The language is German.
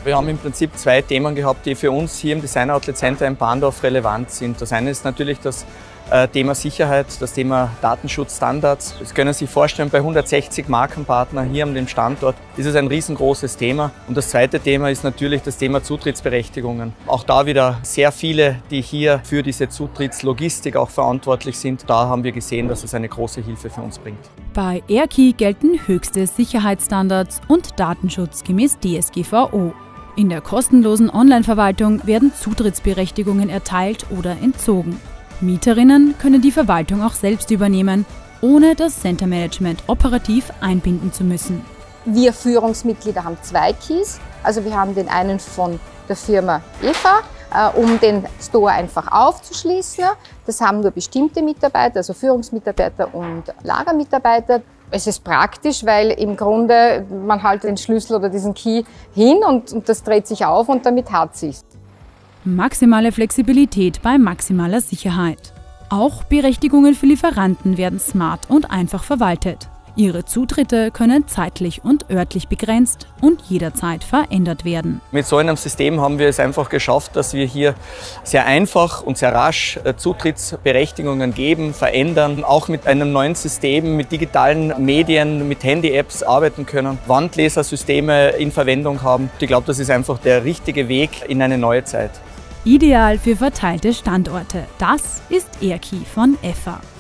Wir haben im Prinzip zwei Themen gehabt, die für uns hier im Design Outlet Center in Bahndorf relevant sind. Das eine ist natürlich das Thema Sicherheit, das Thema Datenschutzstandards. Das können Sie sich vorstellen, bei 160 Markenpartnern hier an dem Standort ist es ein riesengroßes Thema. Und das zweite Thema ist natürlich das Thema Zutrittsberechtigungen. Auch da wieder sehr viele, die hier für diese Zutrittslogistik auch verantwortlich sind. Da haben wir gesehen, dass es eine große Hilfe für uns bringt. Bei Airkey gelten höchste Sicherheitsstandards und Datenschutz gemäß DSGVO. In der kostenlosen Online-Verwaltung werden Zutrittsberechtigungen erteilt oder entzogen. Mieterinnen können die Verwaltung auch selbst übernehmen, ohne das Center Management operativ einbinden zu müssen. Wir Führungsmitglieder haben zwei Keys. Also wir haben den einen von der Firma EFA, um den Store einfach aufzuschließen. Das haben nur bestimmte Mitarbeiter, also Führungsmitarbeiter und Lagermitarbeiter. Es ist praktisch, weil im Grunde man halt den Schlüssel oder diesen Key hin und das dreht sich auf und damit hat sich's. Maximale Flexibilität bei maximaler Sicherheit. Auch Berechtigungen für Lieferanten werden smart und einfach verwaltet. Ihre Zutritte können zeitlich und örtlich begrenzt und jederzeit verändert werden. Mit so einem System haben wir es einfach geschafft, dass wir hier sehr einfach und sehr rasch Zutrittsberechtigungen geben, verändern, auch mit einem neuen System, mit digitalen Medien, mit Handy-Apps arbeiten können, Wandlesersysteme in Verwendung haben. Ich glaube, das ist einfach der richtige Weg in eine neue Zeit. Ideal für verteilte Standorte. Das ist Airkey von EFA.